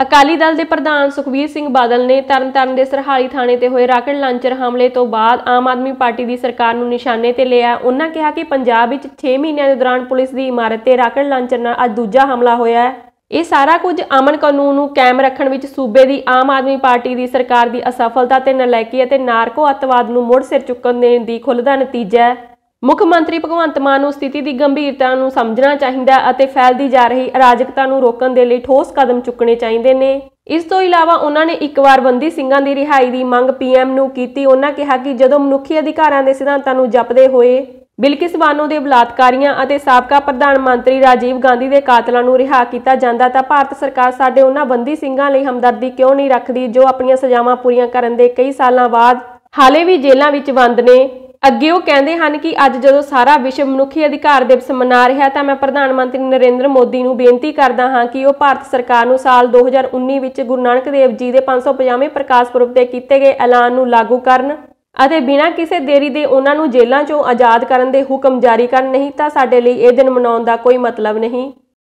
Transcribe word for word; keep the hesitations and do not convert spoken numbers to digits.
ਅਕਾਲੀ ਦਲ ਦੇ ਪ੍ਰਧਾਨ ਸੁਖਬੀਰ ਸਿੰਘ ਬਾਦਲ ਨੇ ਤਰਨਤਾਰਨ ਦੇ ਸਰਹਾਲੀ ਥਾਣੇ ਤੇ ਹੋਏ ਰਾਕਟ ਲਾਂਚਰ ਹਮਲੇ ਤੋਂ ਬਾਅਦ ਆਮ ਆਦਮੀ ਪਾਰਟੀ ਦੀ ਸਰਕਾਰ ਨੂੰ ਨਿਸ਼ਾਨੇ ਤੇ ਲਿਆ। ਉਹਨਾਂ ਕਿਹਾ ਕਿ ਪੰਜਾਬ ਵਿੱਚ ਛੇ ਮਹੀਨਿਆਂ ਦੇ ਦੌਰਾਨ ਪੁਲਿਸ ਦੀ ਇਮਾਰਤ ਤੇ ਰਾਕਟ ਲਾਂਚਰ ਨਾਲ ਅੱਜ ਦੂਜਾ ਹਮਲਾ ਹੋਇਆ ਹੈ। ਇਹ ਸਾਰਾ ਕੁਝ ਅਮਨ ਕਾਨੂੰਨ ਨੂੰ ਕਾਇਮ ਰੱਖਣ ਵਿੱਚ ਸੂਬੇ ਦੀ ਆਮ ਆਦਮੀ ਪਾਰਟੀ ਦੀ ਸਰਕਾਰ ਦੀ ਅਸਫਲਤਾ ਤੇ ਨਲਾਇਕੀ ਅਤੇ ਨਾਰਕੋ ਅੱਤਵਾਦ ਨੂੰ ਮੁੜ ਸਿਰ ਚੁੱਕਣ ਦੇਣ ਦੀ ਖੁੱਲ੍ਹ ਦਾ ਨਤੀਜਾ ਹੈ। ਮੁੱਖ ਮੰਤਰੀ ਭਗਵੰਤ ਮਾਨ ਨੂੰ ਸਥਿਤੀ ਦੀ ਗੰਭੀਰਤਾ ਨੂੰ ਸਮਝਣਾ ਚਾਹੀਦਾ ਅਤੇ ਫੈਲਦੀ ਜਾ ਰਹੀ ਅਰਾਜਕਤਾ ਨੂੰ ਰੋਕਣ ਦੇ ਲਈ ਠੋਸ ਕਦਮ ਚੁੱਕਣੇ ਚਾਹੀਦੇ ਨੇ। ਇਸ ਤੋਂ ਇਲਾਵਾ ਉਹਨਾਂ ਨੇ ਇੱਕ ਵਾਰ ਬੰਦੀ ਸਿੰਘਾਂ ਦੀ ਰਿਹਾਈ ਦੀ ਮੰਗ ਪੀਐਮ ਨੂੰ ਕੀਤੀ। ਉਹਨਾਂ ਕਿਹਾ ਕਿ ਜਦੋਂ ਮਨੁੱਖੀ ਅਧਿਕਾਰਾਂ ਦੇ ਸਿਧਾਂਤਾਂ ਨੂੰ ਜਪਦੇ ਹੋਏ ਬਿਲਕਿਸ ਬਾਨੋ ਦੇ ਬਲਾਤਕਾਰੀਆਂ ਅਤੇ ਸਾਬਕਾ ਪ੍ਰਧਾਨ ਮੰਤਰੀ ਰਾਜੀਵ ਗਾਂਧੀ ਦੇ ਕਾਤਲਾਂ ਨੂੰ ਰਿਹਾ ਕੀਤਾ ਜਾਂਦਾ ਤਾਂ ਭਾਰਤ ਸਰਕਾਰ ਸਾਡੇ ਉਹਨਾਂ ਬੰਦੀ ਸਿੰਘਾਂ ਲਈ ਹਮਦਰਦੀ ਕਿਉਂ ਨਹੀਂ ਰੱਖਦੀ ਜੋ ਆਪਣੀਆਂ ਸਜ਼ਾਵਾਂ ਪੂਰੀਆਂ ਕਰਨ ਦੇ ਕਈ ਸਾਲਾਂ ਬਾਅਦ ਹਾਲੇ ਵੀ ਜੇਲ੍ਹਾਂ ਵਿੱਚ ਬੰਦ ਨੇ। ਅੱਗੇ ਉਹ ਕਹਿੰਦੇ ਹਨ ਕਿ ਅੱਜ ਜਦੋਂ ਸਾਰਾ ਵਿਸ਼ਵ ਮਨੁੱਖੀ ਅਧਿਕਾਰ ਦਿਵਸ ਮਨਾ ਰਿਹਾ ਤਾਂ ਮੈਂ ਪ੍ਰਧਾਨ ਮੰਤਰੀ ਨਰਿੰਦਰ ਮੋਦੀ ਨੂੰ ਬੇਨਤੀ ਕਰਦਾ ਹਾਂ ਕਿ ਉਹ ਭਾਰਤ ਸਰਕਾਰ ਨੂੰ ਸਾਲ ਦੋ ਹਜ਼ਾਰ ਉੱਨੀ ਵਿੱਚ ਗੁਰੂ ਨਾਨਕ ਦੇਵ ਜੀ ਦੇ ਪੰਜ ਸੌ ਪੰਜਾਹਵੇਂ ਪ੍ਰਕਾਸ਼ ਪੁਰਬ ਤੇ ਕੀਤੇ ਗਏ ਐਲਾਨ ਨੂੰ ਲਾਗੂ ਕਰਨ ਅਤੇ ਬਿਨਾਂ ਕਿਸੇ ਦੇਰੀ ਦੇ ਉਹਨਾਂ ਨੂੰ ਜੇਲ੍ਹਾਂ ਚੋਂ ਆਜ਼ਾਦ ਕਰਨ ਦੇ ਹੁਕਮ ਜਾਰੀ ਕਰਨ, ਨਹੀਂ ਤਾਂ ਸਾਡੇ ਲਈ ਇਹ ਦਿਨ ਮਨਾਉਣ ਦਾ ਕੋਈ ਮਤਲਬ ਨਹੀਂ।